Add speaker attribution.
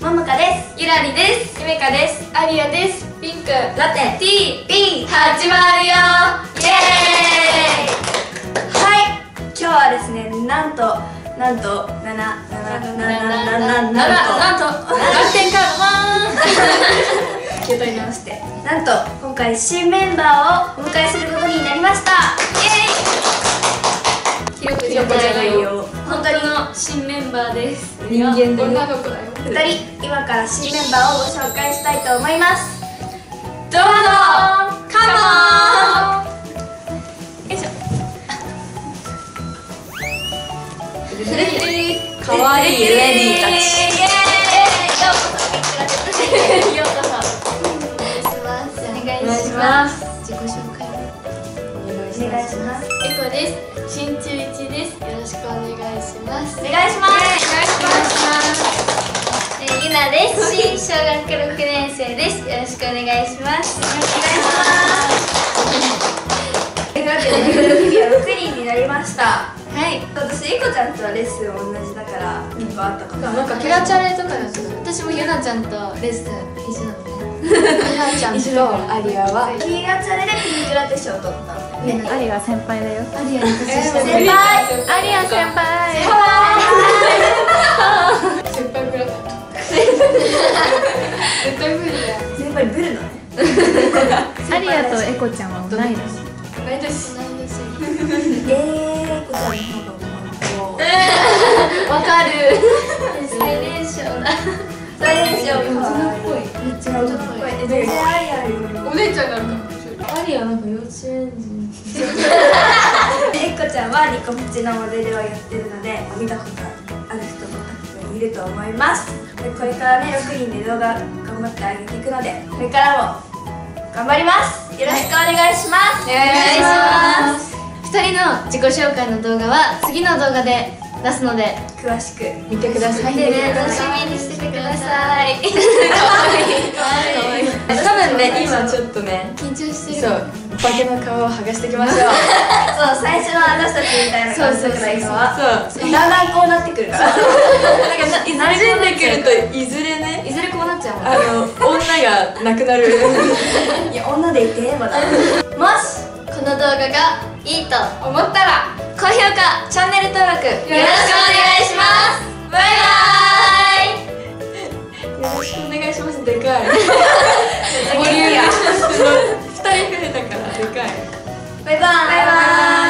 Speaker 1: ももかです。
Speaker 2: ゆらりです。ゆめかです。ありやです。ピンクラテ TP 始まるよ。イエーイ。
Speaker 1: はい、今日はですね、なんと楽天カード気を取り直して、なんと今回新メンバーをお迎えすることになりました。イエーイ。
Speaker 2: 記録じゃないよ。本当の新メンバーです。
Speaker 1: 人間で
Speaker 2: 女の子だよ。
Speaker 1: 2人、今から新メンバーをご紹介したいと思います。
Speaker 2: どうぞカモン。よいしょ。
Speaker 1: かわいいレディーたち。
Speaker 2: ようこそ。お願いします。自己紹介を
Speaker 1: お願いします。
Speaker 2: エコです。新中1です。よろしくお願いします。
Speaker 1: お願いします。
Speaker 2: ゆなです。新小学6年生です。よろしくお願いします。
Speaker 1: お願いします。というわけで、日々は6人になりました。
Speaker 2: はい。
Speaker 1: 私、エコちゃんとはレッスン同じだから結構あったかも。
Speaker 2: なんかキラチャレとかだと私もゆなちゃんとレッスン一緒なのね。ゆなちゃんとアリアは
Speaker 1: キラチャレでピンクラテ賞を取ったんだよね。
Speaker 3: アリア先輩だよ。
Speaker 2: アリアに年下
Speaker 1: 先輩。
Speaker 3: アリア先輩。
Speaker 2: 先輩ブラだ。絶対無理だよ。
Speaker 1: 先輩ブルだね。
Speaker 3: アリアとエコちゃんは同い年。
Speaker 2: 同い年。
Speaker 1: エコちゃんの方が
Speaker 2: わかる。最年少だ。
Speaker 1: 最年少か。
Speaker 2: めっちゃ大人っぽい。
Speaker 1: 全然アリアよりも。
Speaker 2: お姉ちゃんなんかアリアなんか幼稚園児。
Speaker 1: エコちゃんはニコプチのモデルをやってるので見たことある人もたくさんいると思います。でこれからね6人で動画頑張ってあげていくのでこれからも頑張ります。よろしくお願いします。
Speaker 2: お願いします。2人の自己紹介の動画は次の動画で出すので
Speaker 1: 詳しく
Speaker 2: 見てください。楽しみにしててください。
Speaker 4: 多分ね、今ちょっとね、
Speaker 2: 緊張してる。
Speaker 4: そう、化けの皮を剥がしていきましょう。
Speaker 1: そう最初の私たちみたいな感じだから今は
Speaker 4: そう、
Speaker 1: だんだんこうなってくるから
Speaker 4: なんか馴染んでくるといずれね、
Speaker 2: いずれこうなっちゃうもん。
Speaker 4: 女がなくなる。
Speaker 1: いや女でいてまだもし
Speaker 2: この動画がいいと思ったら高評価、チャンネル登録よろしくお願いします。バイバイ。
Speaker 4: よろしくお願いします。でかい。ボリューム2人増えたからでかい。
Speaker 1: バイバーイ。